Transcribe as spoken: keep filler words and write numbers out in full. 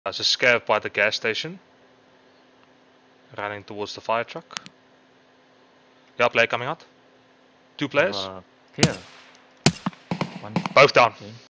There's a scav by the gas station. Running towards the fire truck. Yeah, player coming out. Two players. Uh, here. One. Both down. Okay.